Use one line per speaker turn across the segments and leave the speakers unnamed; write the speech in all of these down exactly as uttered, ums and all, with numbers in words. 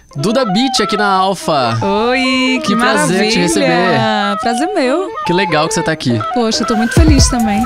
Duda Beat aqui na Alfa.
Oi, que,
que prazer
maravilha.
te receber.
Prazer meu.
Que legal que você tá aqui.
Poxa, eu tô muito feliz também.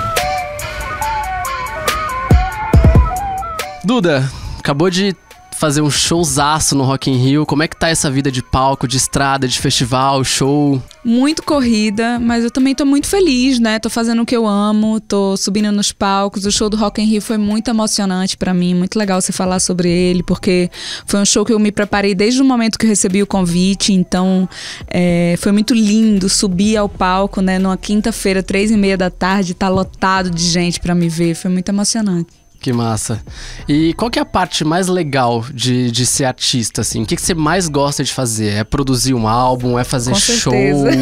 Duda, acabou de fazer um showzaço no Rock in Rio. Como é que tá essa vida de palco, de estrada, de festival, show?
Muito corrida, mas eu também tô muito feliz, né? Tô fazendo o que eu amo, tô subindo nos palcos. O show do Rock in Rio foi muito emocionante pra mim, muito legal você falar sobre ele, porque foi um show que eu me preparei desde o momento que eu recebi o convite, então é, foi muito lindo subir ao palco, né? Numa quinta-feira, três e meia da tarde, tá lotado de gente pra me ver, foi muito emocionante.
Que massa. E qual que é a parte mais legal de, de ser artista, assim? O que, que você mais gosta de fazer? É produzir um álbum? É fazer
Com
show?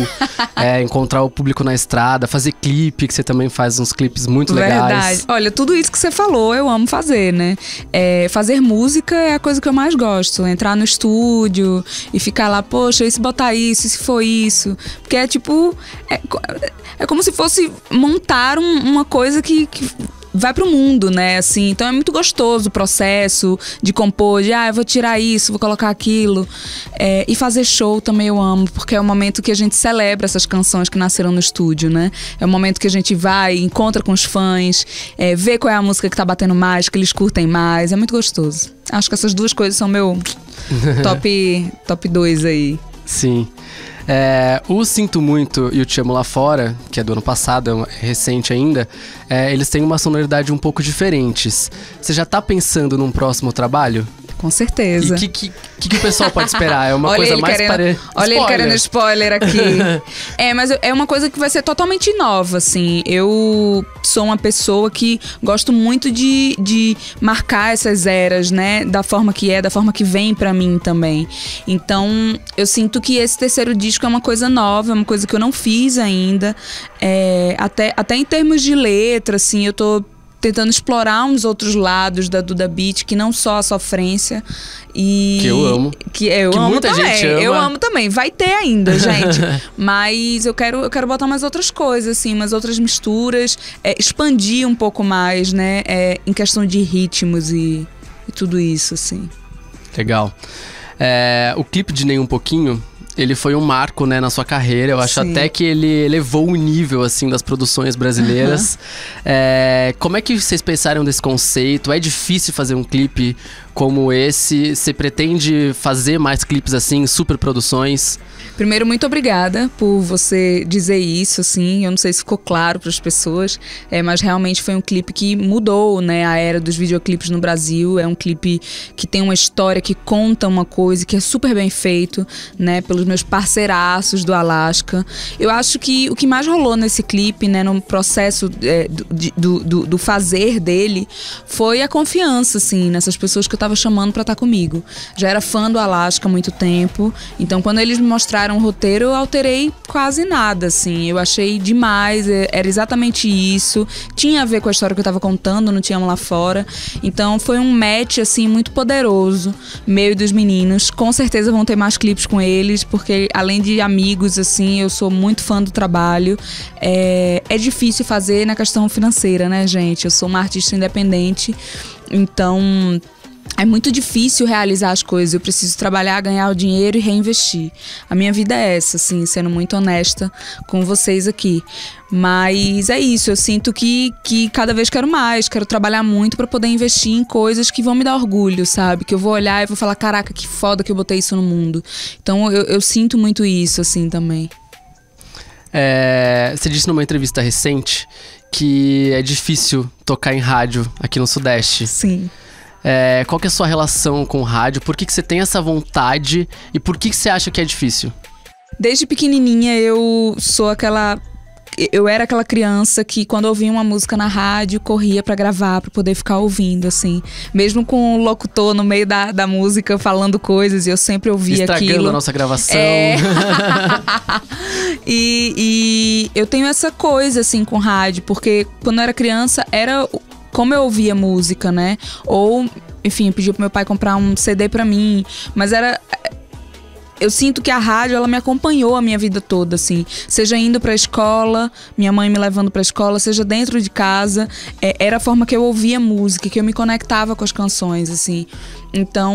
É encontrar o público na estrada? Fazer clipe, que você também faz uns clipes muito legais.
Verdade. Olha, tudo isso que você falou, eu amo fazer, né? É, fazer música é a coisa que eu mais gosto. Entrar no estúdio e ficar lá, poxa, e se botar isso, e se for isso? Porque é tipo... É, é como se fosse montar um, uma coisa que... que vai pro mundo, né, assim, então é muito gostoso o processo de compor, de, ah, eu vou tirar isso, vou colocar aquilo, é, e fazer show também eu amo, porque é o momento que a gente celebra essas canções que nasceram no estúdio, né, é o momento que a gente vai, encontra com os fãs, é, vê qual é a música que tá batendo mais, que eles curtem mais, é muito gostoso. Acho que essas duas coisas são meu top, top dois aí.
Sim. É, o Sinto Muito e o Te Amo Lá Fora, que é do ano passado, é recente ainda, é, eles têm uma sonoridade um pouco diferentes. Você já tá pensando num próximo trabalho?
Com certeza.
E o que, que, que, que o pessoal pode esperar? É uma
olha
coisa
ele
mais
querendo,
pare...
Olha
spoiler.
ele querendo spoiler aqui. É, mas é uma coisa que vai ser totalmente nova, assim. Eu sou uma pessoa que gosto muito de, de marcar essas eras, né? Da forma que é, da forma que vem pra mim também. Então, eu sinto que esse terceiro disco é uma coisa nova, é uma coisa que eu não fiz ainda. É, até, até em termos de letra, assim, eu tô tentando explorar uns outros lados da Duda Beat, que não só a sofrência. E
que eu amo.
Que eu
que
amo
muita
também.
Gente ama.
Eu amo também. Vai ter ainda, gente. Mas eu quero, eu quero botar mais outras coisas, assim, mais outras misturas. É, expandir um pouco mais, né? É, em questão de ritmos e, e tudo isso, assim.
Legal. É, o clipe de Nem Um Pouquinho, ele foi um marco, né, na sua carreira. Eu acho Sim. até que ele elevou o nível, assim, das produções brasileiras. Uhum. É, como é que vocês pensaram desse conceito? É difícil fazer um clipe como esse? Você pretende fazer mais clipes assim, super produções?
Primeiro, muito obrigada por você dizer isso, assim. Eu não sei se ficou claro para as pessoas, é, mas realmente foi um clipe que mudou, né, a era dos videoclipes no Brasil. É um clipe que tem uma história, que conta uma coisa, que é super bem feito, né, pelos meus parceiraços do Alasca. Eu acho que o que mais rolou nesse clipe, né, no processo é, do, do, do fazer dele, foi a confiança, assim, nessas pessoas que eu tava chamando para estar comigo. Já era fã do Alasca há muito tempo, então quando eles me mostraram um roteiro, eu alterei quase nada, assim. Eu achei demais, era exatamente isso. Tinha a ver com a história que eu tava contando, não tinha Lá Fora. Então foi um match, assim, muito poderoso, meu e dos meninos. Com certeza vão ter mais clipes com eles, porque além de amigos, assim, eu sou muito fã do trabalho. É, é difícil fazer na questão financeira, né, gente? Eu sou uma artista independente, então é muito difícil realizar as coisas. Eu preciso trabalhar, ganhar o dinheiro e reinvestir. A minha vida é essa, assim, sendo muito honesta com vocês aqui. Mas é isso, eu sinto que, que cada vez quero mais, quero trabalhar muito pra poder investir em coisas que vão me dar orgulho, sabe? Que eu vou olhar e vou falar, caraca, que foda que eu botei isso no mundo. Então eu, eu sinto muito isso, assim, também.
É, você disse numa entrevista recente que é difícil tocar em rádio aqui no Sudeste.
Sim.
É, qual que é a sua relação com o rádio? Por que, que você tem essa vontade? E por que, que você acha que é difícil?
Desde pequenininha eu sou aquela... Eu era aquela criança que quando ouvia uma música na rádio, corria pra gravar, pra poder ficar ouvindo, assim. Mesmo com o locutor no meio da, da música falando coisas, e eu sempre ouvia
Estragando
aquilo.
Estragando a nossa gravação.
É. e, e eu tenho essa coisa, assim, com rádio, porque quando eu era criança, era como eu ouvia música, né? Ou, enfim, eu pedi pro meu pai comprar um C D pra mim, mas era... Eu sinto que a rádio, ela me acompanhou a minha vida toda, assim. Seja indo pra escola, minha mãe me levando pra escola, seja dentro de casa. É, era a forma que eu ouvia música, que eu me conectava com as canções, assim. Então,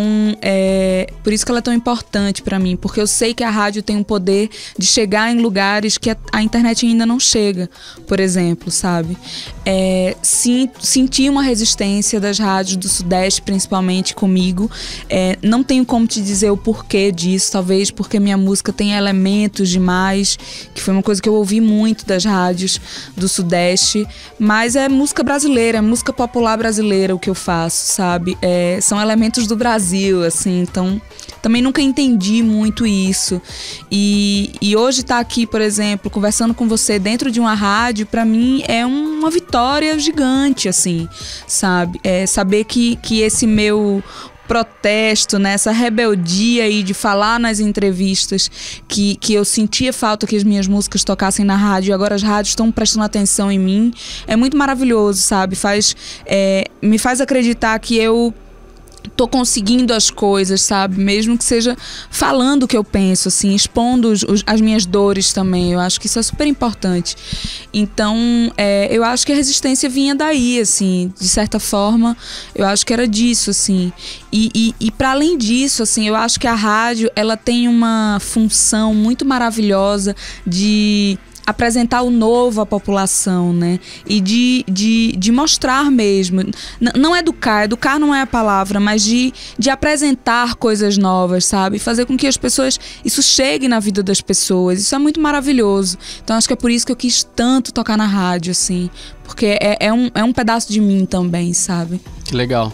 é por isso que ela é tão importante pra mim, porque eu sei que a rádio tem um poder de chegar em lugares que a, a internet ainda não chega, por exemplo, sabe? É, sim, senti uma resistência das rádios do Sudeste, principalmente comigo. É, não tenho como te dizer o porquê disso, talvez porque minha música tem elementos demais, que foi uma coisa que eu ouvi muito das rádios do Sudeste, mas é música brasileira, é música popular brasileira o que eu faço, sabe? É, são elementos do Brasil, assim, então também nunca entendi muito isso. E, e hoje estar aqui, por exemplo, conversando com você dentro de uma rádio, pra mim é uma vitória gigante, assim, sabe? É saber que, que esse meu protesto, né, essa rebeldia aí de falar nas entrevistas que, que eu sentia falta que as minhas músicas tocassem na rádio e agora as rádios estão prestando atenção em mim, é muito maravilhoso, sabe? Faz, é, me faz acreditar que eu tô conseguindo as coisas, sabe? Mesmo que seja falando o que eu penso, assim, expondo os, os, as minhas dores também. Eu acho que isso é super importante. Então, é, eu acho que a resistência vinha daí, assim, de certa forma. Eu acho que era disso, assim. E, e, e para além disso, assim, eu acho que a rádio, ela tem uma função muito maravilhosa de apresentar o novo à população, né? E de, de, de mostrar mesmo, N- não educar, educar não é a palavra, mas de, de apresentar coisas novas, sabe? Fazer com que as pessoas, isso chegue na vida das pessoas, isso é muito maravilhoso. Então acho que é por isso que eu quis tanto tocar na rádio, assim, porque é, é, um, é um pedaço de mim também, sabe?
Que legal.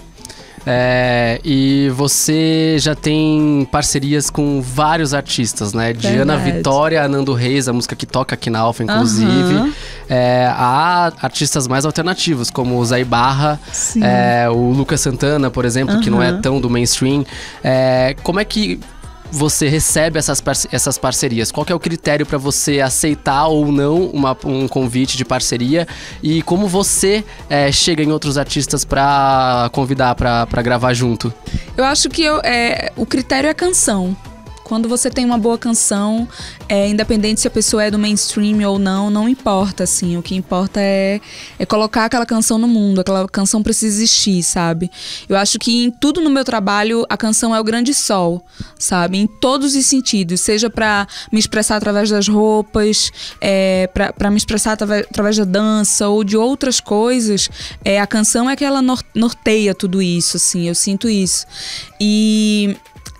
É, e você já tem parcerias com vários artistas, né? Diana Vitória, Nando Reis, a música que toca aqui na Alfa, inclusive. Uhum. É, há artistas mais alternativos, como o Zé Barra, é, o Lucas Santana, por exemplo, uhum. que não é tão do mainstream. É, como é que você recebe essas, parce- essas parcerias? Qual que é o critério para você aceitar ou não uma, um convite de parceria? E como você é, chega em outros artistas para convidar para gravar junto?
Eu acho que eu, é, o critério é canção. Quando você tem uma boa canção, é, independente se a pessoa é do mainstream ou não, não importa, assim. O que importa é, é colocar aquela canção no mundo. Aquela canção precisa existir, sabe? Eu acho que em tudo no meu trabalho, a canção é o grande sol, sabe? Em todos os sentidos. Seja pra me expressar através das roupas, é, pra, pra me expressar através, através da dança ou de outras coisas. É, a canção é que ela nor- norteia tudo isso, assim. Eu sinto isso. E...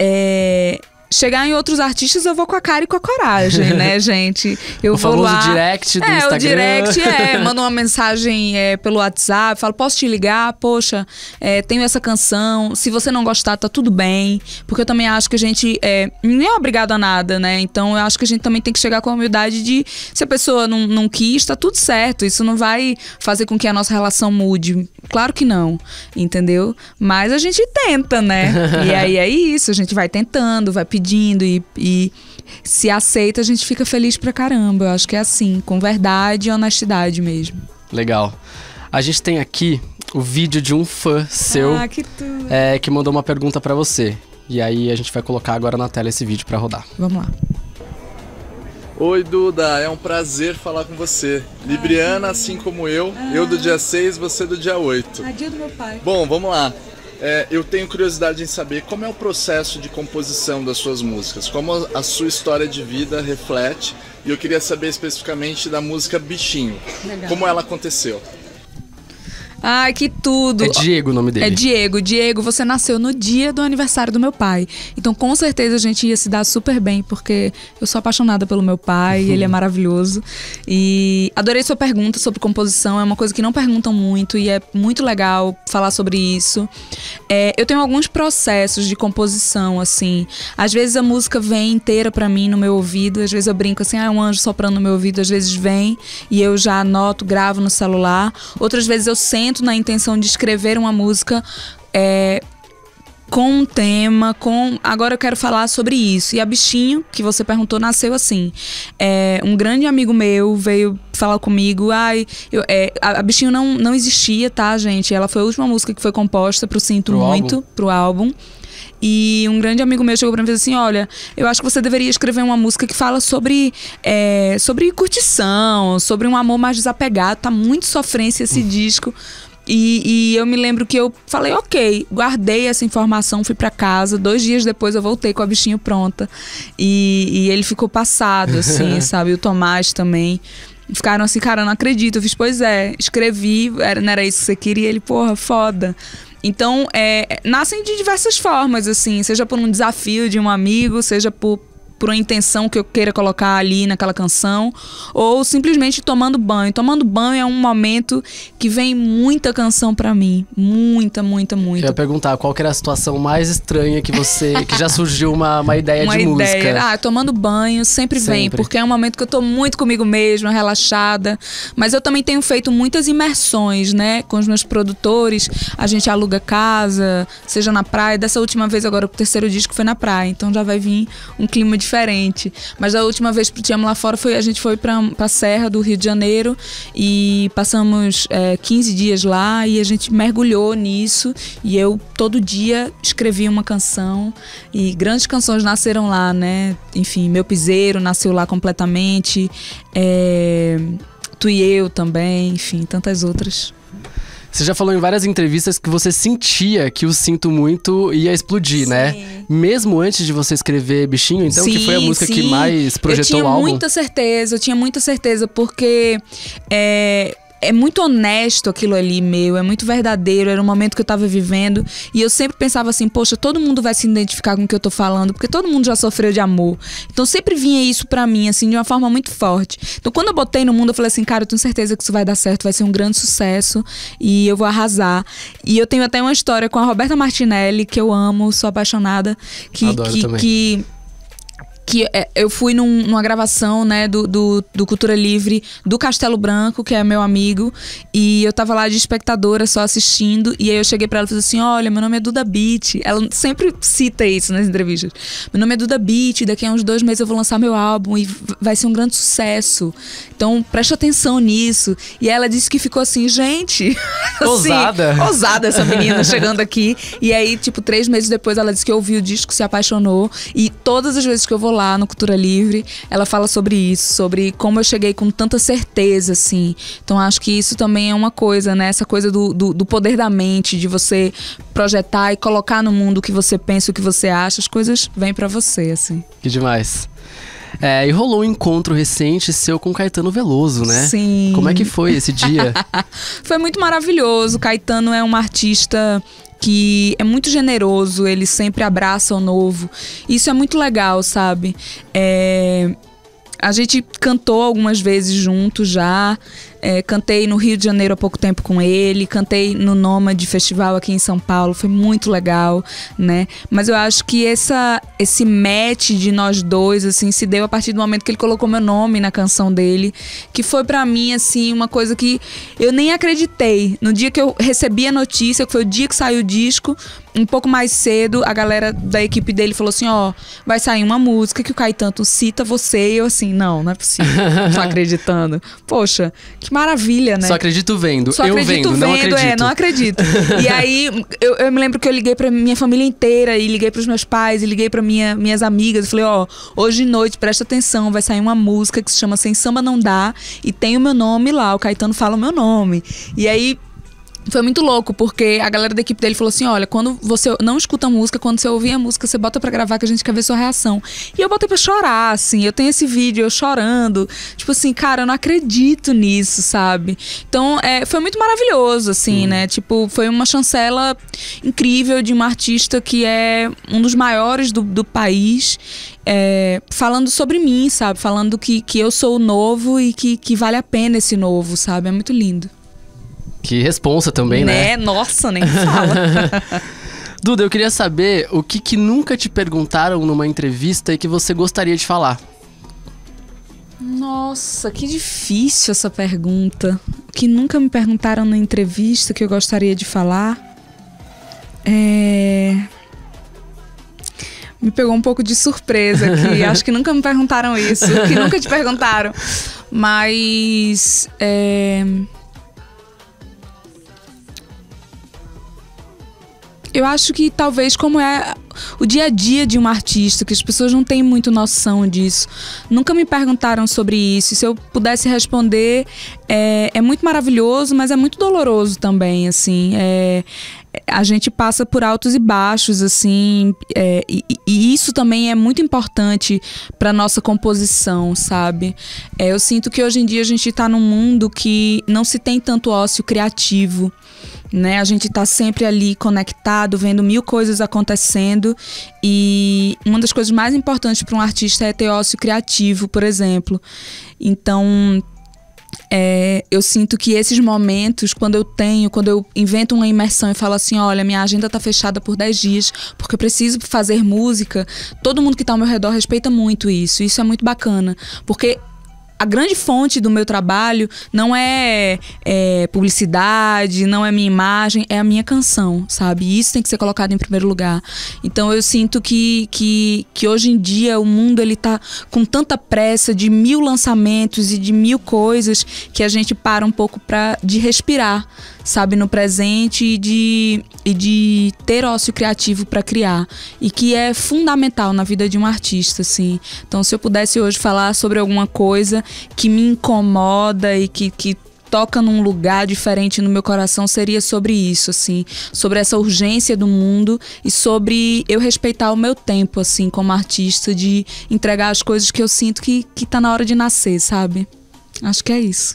É, chegar em outros artistas, eu vou com a cara e com a coragem, né, gente? Eu
o
vou
famoso
lá.
direct do
é,
Instagram.
O direct é, mando uma mensagem é, pelo WhatsApp, falo, posso te ligar? Poxa, é, tenho essa canção. Se você não gostar, tá tudo bem. Porque eu também acho que a gente é, não é obrigado a nada, né? Então eu acho que a gente também tem que chegar com a humildade de, se a pessoa não, não quis, tá tudo certo. Isso não vai fazer com que a nossa relação mude. Claro que não, entendeu? Mas a gente tenta, né? E aí é isso, a gente vai tentando, vai pedindo e, e se aceita, a gente fica feliz pra caramba. Eu acho que é assim, com verdade e honestidade mesmo.
Legal. A gente tem aqui o vídeo de um fã seu
ah, que, tudo.
É, que mandou uma pergunta pra você. E aí a gente vai colocar agora na tela esse vídeo pra rodar.
Vamos lá.
Oi, Duda, é um prazer falar com você. Libriana, assim como eu, ah. eu do dia seis, você do dia oito.
Ah, dia do meu pai.
Bom, vamos lá. É, eu tenho curiosidade em saber como é o processo de composição das suas músicas, como a sua história de vida reflete, e eu queria saber especificamente da música Bichinho. Legal. Como ela aconteceu.
Ai, que tudo.
É Diego o nome dele.
É Diego. Diego, você nasceu no dia do aniversário do meu pai. Então, com certeza, a gente ia se dar super bem, porque eu sou apaixonada pelo meu pai, ele é maravilhoso. E adorei sua pergunta sobre composição, é uma coisa que não perguntam muito e é muito legal falar sobre isso. É, eu tenho alguns processos de composição, assim. Às vezes a música vem inteira pra mim no meu ouvido, às vezes eu brinco assim, ah, é um anjo soprando no meu ouvido, às vezes vem e eu já anoto, gravo no celular. Outras vezes eu sento na intenção de escrever uma música é, com um tema, com... Agora eu quero falar sobre isso. E a Bichinho, que você perguntou, nasceu assim. É, um grande amigo meu veio falar comigo. Ai, eu, é, a, a Bichinho não, não existia, tá, gente? Ela foi a última música que foi composta pro Sinto
pro
Muito,
álbum.
pro álbum. E um grande amigo meu chegou pra mim e fez assim, olha, eu acho que você deveria escrever uma música que fala sobre, é, sobre curtição, sobre um amor mais desapegado. Tá muito sofrência esse disco. E, e eu me lembro que eu falei, ok, guardei essa informação, fui pra casa. Dois dias depois eu voltei com a bichinho pronta. E, e ele ficou passado, assim, sabe? O Tomás também. Ficaram assim, cara, eu não acredito. Eu fiz, pois é, escrevi, era, não era isso que você queria? Ele, porra, foda. Então, é, nascem de diversas formas, assim, seja por um desafio de um amigo, seja por, por uma intenção que eu queira colocar ali naquela canção, ou simplesmente tomando banho. Tomando banho é um momento que vem muita canção pra mim, muita, muita, muita.
Eu ia perguntar, qual que era a situação mais estranha que você, que já surgiu uma, uma ideia
uma
de
ideia.
música?
Ah, tomando banho sempre, sempre vem, porque é um momento que eu tô muito comigo mesma, relaxada, mas eu também tenho feito muitas imersões, né, com os meus produtores. A gente aluga casa, seja na praia. Dessa última vez agora, o terceiro disco foi na praia, então já vai vir um clima diferente. Diferente. Mas a última vez que Te Amo Lá Fora foi, a gente foi pra, pra Serra do Rio de Janeiro e passamos é, quinze dias lá e a gente mergulhou nisso e eu todo dia escrevia uma canção e grandes canções nasceram lá, né? Enfim, Meu Piseiro nasceu lá completamente, é, Tu e Eu também, enfim, tantas outras.
Você já falou em várias entrevistas que você sentia que o Sinto Muito ia explodir, sim, né? Mesmo antes de você escrever Bichinho, então, sim, que foi a música sim. que mais projetou o álbum?
Eu tinha muita certeza, eu tinha muita certeza, porque é, é muito honesto aquilo ali meu, é muito verdadeiro, era um momento que eu tava vivendo e eu sempre pensava assim, poxa, todo mundo vai se identificar com o que eu tô falando, porque todo mundo já sofreu de amor. Então sempre vinha isso pra mim, assim, de uma forma muito forte. Então quando eu botei no mundo, eu falei assim, cara, eu tenho certeza que isso vai dar certo, vai ser um grande sucesso e eu vou arrasar. E eu tenho até uma história com a Roberta Martinelli, que eu amo, sou apaixonada, que,
Adoro
que,
também.
que que eu fui num, numa gravação, né, do, do, do Cultura Livre do Castelo Branco, que é meu amigo, e eu tava lá de espectadora só assistindo, e aí eu cheguei pra ela e falei assim, olha, meu nome é Duda Beat. Ela sempre cita isso nas entrevistas. Meu nome é Duda Beat, daqui a uns dois meses eu vou lançar meu álbum e vai ser um grande sucesso. Então preste atenção nisso. E ela disse que ficou assim, gente...
Ousada.
assim, ousada essa menina chegando aqui. E aí, tipo, três meses depois ela disse que ouviu o disco, se apaixonou, e todas as vezes que eu vou lá no Cultura Livre, ela fala sobre isso, sobre como eu cheguei com tanta certeza, assim. Então acho que isso também é uma coisa, né? Essa coisa do, do, do poder da mente, de você projetar e colocar no mundo o que você pensa, o que você acha, as coisas vêm pra você, assim.
Que demais. É, e rolou um encontro recente seu com Caetano Veloso, né?
Sim.
Como é que foi esse dia?
Foi muito maravilhoso. Caetano é um artista que é muito generoso, ele sempre abraça o novo. Isso é muito legal, sabe? É... A gente cantou algumas vezes juntos já. É, cantei no Rio de Janeiro há pouco tempo com ele, cantei no Nômade Festival aqui em São Paulo, foi muito legal, né? Mas eu acho que essa, esse match de nós dois, assim, se deu a partir do momento que ele colocou meu nome na canção dele, que foi pra mim, assim, uma coisa que eu nem acreditei. No dia que eu recebi a notícia, que foi o dia que saiu o disco, um pouco mais cedo, a galera da equipe dele falou assim, ó, vai sair uma música que o Caetano cita você, e eu assim, não, não é possível, não tô acreditando. Poxa, que maravilha, né?
Só acredito vendo.
Só
eu
acredito
vendo,
vendo,
não acredito.
é, não acredito. E aí, eu, eu me lembro que eu liguei pra minha família inteira, e liguei pros meus pais, e liguei pra minha, minhas amigas, e falei, ó, hoje de noite, presta atenção, vai sair uma música que se chama Sem Samba Não Dá, e tem o meu nome lá, o Caetano fala o meu nome. E aí... Foi muito louco, porque a galera da equipe dele falou assim, olha, quando você não escuta a música, quando você ouvir a música, você bota pra gravar que a gente quer ver sua reação. E eu botei pra chorar, assim, eu tenho esse vídeo, eu chorando, tipo assim, cara, eu não acredito nisso, sabe? Então, é, foi muito maravilhoso, assim, hum. né? Tipo, foi uma chancela incrível de uma artista que é um dos maiores do, do país, é, falando sobre mim, sabe? Falando que, que eu sou o novo e que, que vale a pena esse novo, sabe? É muito lindo.
Que responsa também, né?
né? Nossa, nem fala.
Duda, eu queria saber o que, que nunca te perguntaram numa entrevista e que você gostaria de falar.
Nossa, que difícil essa pergunta. O que nunca me perguntaram na entrevista que eu gostaria de falar? É... Me pegou um pouco de surpresa aqui. Acho que nunca me perguntaram isso. Que nunca te perguntaram. Mas... É... Eu acho que talvez como é o dia a dia de um artista, que as pessoas não têm muito noção disso. Nunca me perguntaram sobre isso. E se eu pudesse responder, é, é muito maravilhoso, mas é muito doloroso também, assim. É, a gente passa por altos e baixos, assim, é, e, e isso também é muito importante para nossa composição, sabe? É, eu sinto que hoje em dia a gente está num mundo que não se tem tanto ócio criativo, né? A gente tá sempre ali conectado, vendo mil coisas acontecendo, e uma das coisas mais importantes para um artista é ter ócio criativo, por exemplo. Então, é, eu sinto que esses momentos, quando eu tenho, quando eu invento uma imersão e falo assim, olha, minha agenda tá fechada por dez dias, porque eu preciso fazer música, todo mundo que tá ao meu redor respeita muito isso. Isso é muito bacana, porque a grande fonte do meu trabalho não é, é publicidade, não é minha imagem, é a minha canção, sabe? E isso tem que ser colocado em primeiro lugar. Então eu sinto que, que, que hoje em dia o mundo ele tá com tanta pressa de mil lançamentos e de mil coisas que a gente para um pouco pra, de respirar, sabe? No presente e de, e de ter ócio criativo para criar. E que é fundamental na vida de um artista, assim. Então se eu pudesse hoje falar sobre alguma coisa que me incomoda e que, que toca num lugar diferente no meu coração, seria sobre isso, assim, sobre essa urgência do mundo e sobre eu respeitar o meu tempo, assim, como artista, de entregar as coisas que eu sinto que, que tá na hora de nascer, sabe? Acho que é isso.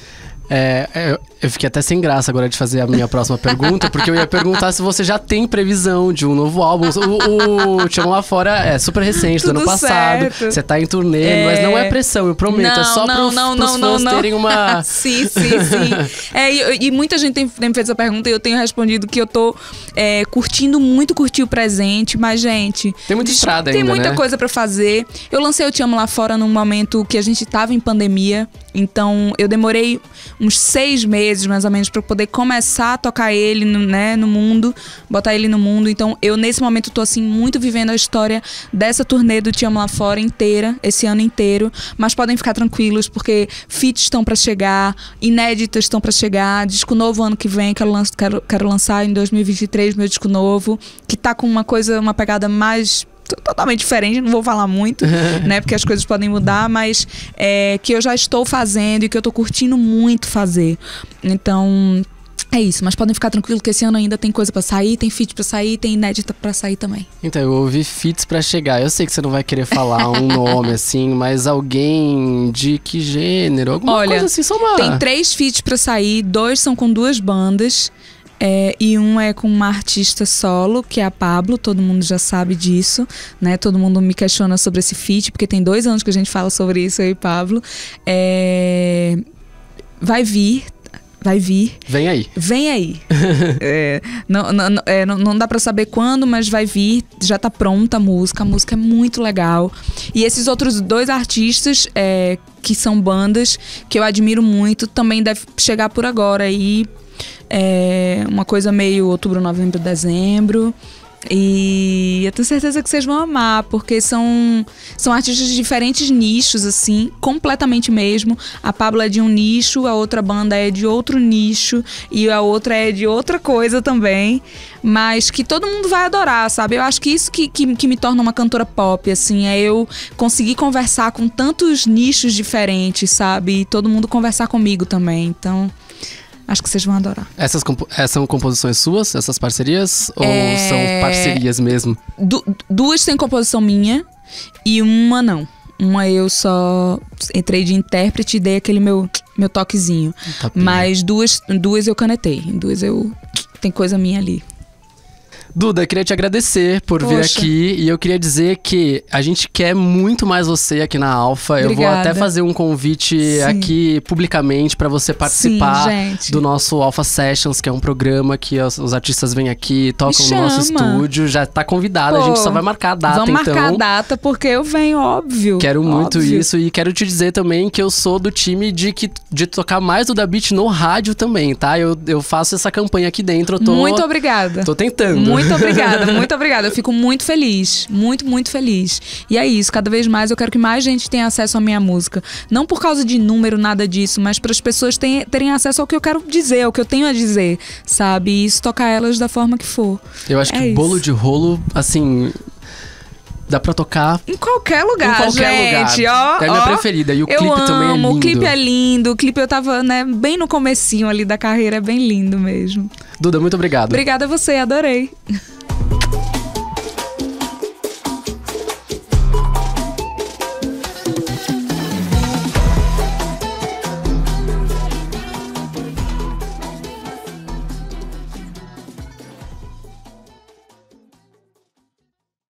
É, eu fiquei até sem graça agora de fazer a minha próxima pergunta, porque eu ia perguntar se você já tem previsão de um novo álbum. O, o Te Amo Lá Fora é super recente, do ano passado. Certo. Você tá em turnê, é... mas não é pressão, eu prometo. Não, é só
não,
pro,
não,
pros
não,
fãs
não,
terem uma...
sim, sim, sim. É, e, e muita gente tem, tem me feito essa pergunta e eu tenho respondido que eu tô é, curtindo muito curtir o presente, mas, gente...
Tem muita estrada
ainda,
né?
Tem muita coisa pra fazer. Eu lancei o Te Amo Lá Fora num momento que a gente tava em pandemia, então eu demorei uns seis meses, mais ou menos, pra poder começar a tocar ele, no, né, no mundo, botar ele no mundo. Então, eu, nesse momento, tô, assim, muito vivendo a história dessa turnê do Te Amo Lá Fora inteira, esse ano inteiro. Mas podem ficar tranquilos, porque feats estão pra chegar, inéditas estão pra chegar, disco novo ano que vem, quero, lan- quero, quero lançar em dois mil e vinte e três meu disco novo, que tá com uma coisa, uma pegada mais... totalmente diferente, não vou falar muito, né, porque as coisas podem mudar, mas é, que eu já estou fazendo e que eu tô curtindo muito fazer. Então, é isso, mas podem ficar tranquilos que esse ano ainda tem coisa pra sair, tem feat pra sair, tem inédita pra sair também.
Então, eu ouvi feats pra chegar. Eu sei que você não vai querer falar um nome assim, mas alguém de que gênero? Alguma
Olha,
coisa assim, só uma...
tem três feats pra sair, dois são com duas bandas. É, e um é com uma artista solo, que é a Pablo, todo mundo já sabe disso, né? Todo mundo me questiona sobre esse feat, porque tem dois anos que a gente fala sobre isso, eu e Pablo. É, vai vir, vai vir.
Vem aí.
Vem aí. é, não, não, é, não, não dá pra saber quando, mas vai vir, já tá pronta a música, a música é muito legal. E esses outros dois artistas, é, que são bandas, que eu admiro muito, também deve chegar por agora aí. É uma coisa meio outubro, novembro, dezembro. E eu tenho certeza que vocês vão amar, porque são, são artistas de diferentes nichos, assim, completamente mesmo. A Pablo é de um nicho, a outra banda é de outro nicho e a outra é de outra coisa também, mas que todo mundo vai adorar, sabe? Eu acho que isso que, que, que me torna uma cantora pop, assim, é eu conseguir conversar com tantos nichos diferentes, sabe? E todo mundo conversar comigo também, então... acho que vocês vão adorar.
Essas compo- são composições suas, essas parcerias? Ou
é...
são parcerias mesmo?
Du- duas têm composição minha e uma não. Uma eu só entrei de intérprete e dei aquele meu, meu toquezinho.
Tapinha.
Mas duas, duas eu canetei. Duas eu... tem coisa minha ali.
Duda, eu queria te agradecer por
Poxa.
vir aqui e eu queria dizer que a gente quer muito mais você aqui na Alfa.
Obrigada.
Eu vou até fazer um convite
Sim.
aqui publicamente para você participar
Sim, gente.
do nosso Alfa Sessions, que é um programa que os, os artistas vêm aqui, tocam no nosso
chama.
estúdio. Já tá convidada,
Pô,
a gente só vai marcar a data,
Vamos
então.
marcar a data porque eu venho, óbvio.
Quero muito
óbvio.
isso e quero te dizer também que eu sou do time de, que, de tocar mais do Da Beat no rádio também, tá? Eu, eu faço essa campanha aqui dentro, eu tô...
Muito obrigada.
Tô tentando.
Muito Muito obrigada, muito obrigada. Eu fico muito feliz, muito, muito feliz. E é isso, cada vez mais eu quero que mais gente tenha acesso à minha música. Não por causa de número, nada disso, mas para as pessoas terem, terem acesso ao que eu quero dizer, ao que eu tenho a dizer, sabe? E isso tocar elas da forma que for.
Eu acho
é
que
isso.
Bolo de Rolo, assim... Dá pra tocar
em qualquer lugar,
em qualquer
gente.
Lugar.
Ó,
é a minha
ó,
preferida. E o
eu
clipe
amo,
também é lindo.
O clipe é lindo. O clipe eu tava, né, bem no comecinho ali da carreira. É bem lindo mesmo.
Duda, muito obrigado.
Obrigada a você, adorei.